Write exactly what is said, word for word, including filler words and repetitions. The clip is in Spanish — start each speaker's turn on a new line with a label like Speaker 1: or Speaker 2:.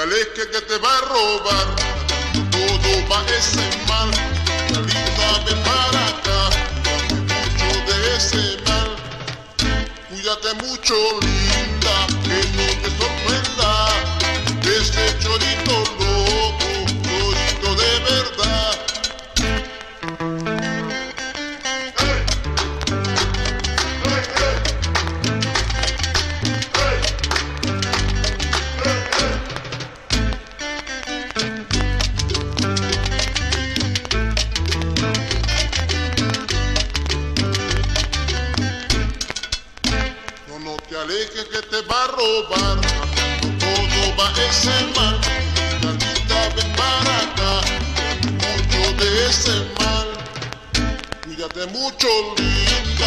Speaker 1: alejes que te va a robar, todo va ese mal. Linda, ven para acá, mucho de ese mal. Cuídate mucho, linda, que no te sorprenda ese chorito loco, chorito de verdad. No te alejes que te va a robar, todo va a ese mal. Carlita, ven para acá, mucho de ese mal. Cuídate mucho, linda.